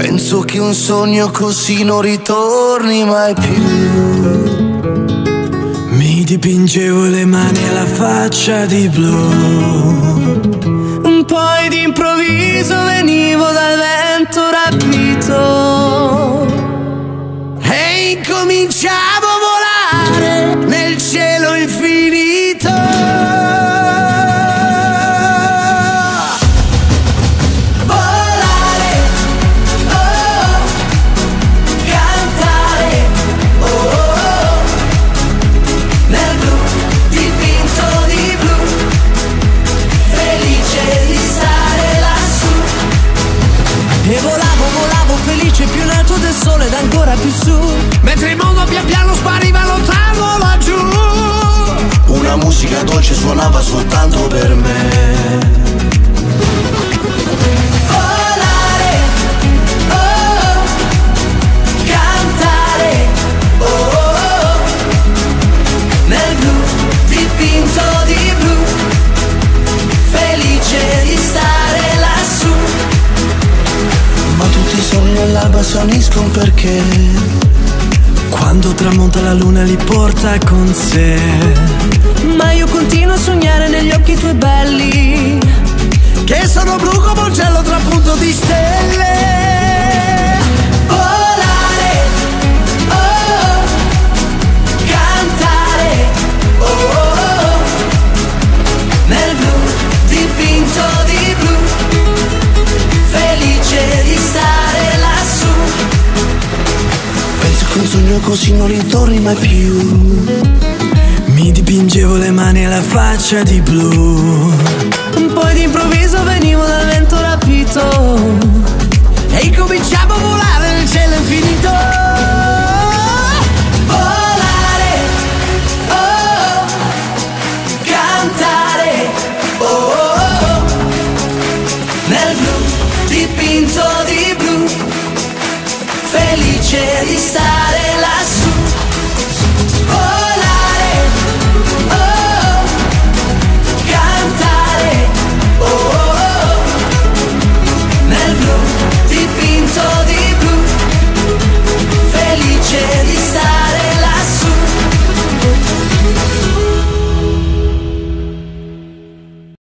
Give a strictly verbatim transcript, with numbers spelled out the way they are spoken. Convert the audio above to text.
Penso che un sogno così non ritorni mai più. Mi dipingevo le mani e la faccia di blu, poi d'improvviso venivo dal vento rapito e incominciavo a volare nel cielo infinito. Volare, oh, cantare, oh, oh, nel blu dipinto di blu, felice di stare lassù. E volavo, volavo felice più in alto del sole ed ancora più su, mentre il mondo pian piano spariva lontano laggiù. Una musica dolce suonava soltanto per me. Volare, oh, cantare, oh, oh, nel blu dipinto di blu, felice di stare lassù. Ma tutti i sogni all'alba svaniscono perché quando tramonta la luna li porta con sé. Ma io continuo a sognare negli occhi tuoi belli, che sono blu come un cielo trapunto di stelle. Volare, oh, cantare, oh, oh, nel blu dipinto di blu, felice di stare lassù. Penso che un sogno così non ritorni mai più. Mi dipingevo le mani e la faccia di blu, poi d'improvviso venivo dal vento rapito